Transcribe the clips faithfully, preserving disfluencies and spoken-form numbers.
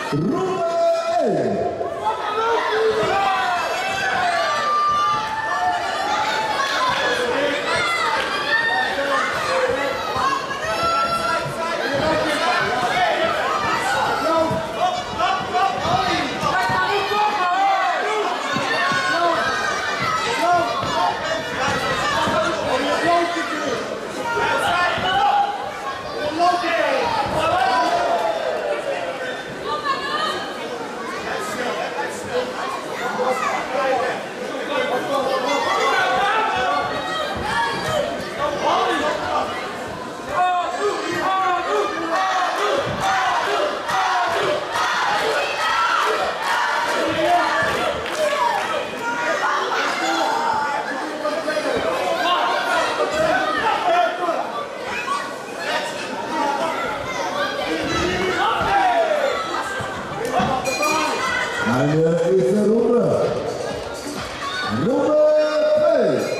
En de eerste ronde. Ronde twee.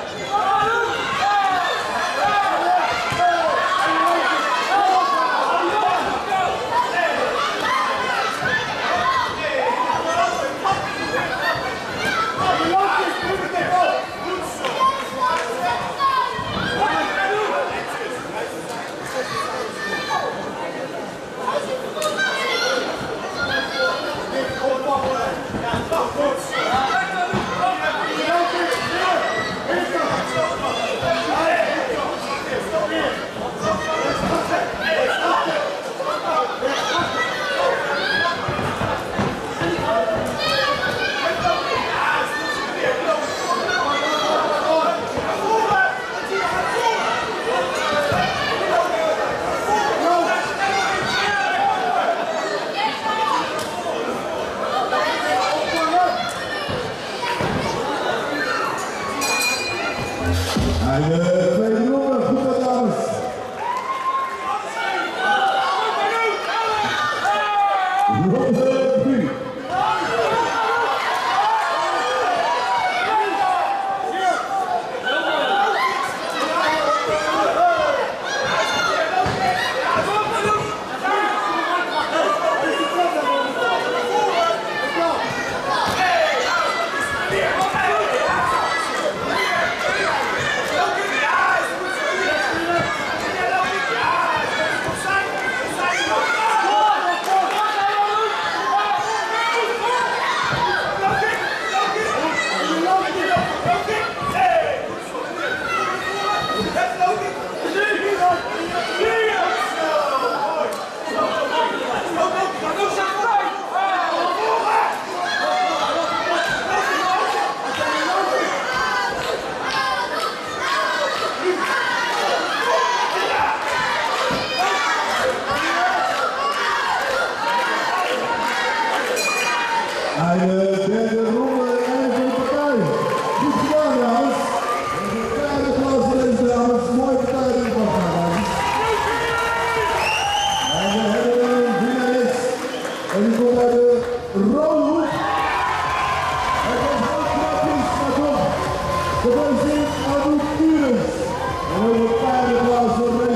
En de tweede ronde, goed dames. Ronde drie. En de derde ronde, einde van de partij. Goed gedaan, dames. Een kleine applaus voor deze dames. Mooie partij in de dames. En we hebben een winnares. En die komt uit de rode hoek. Het was ook praktisch, maar toch. Gefeliciteerd aan Anouk Kurens. En ook een kleine applaus voor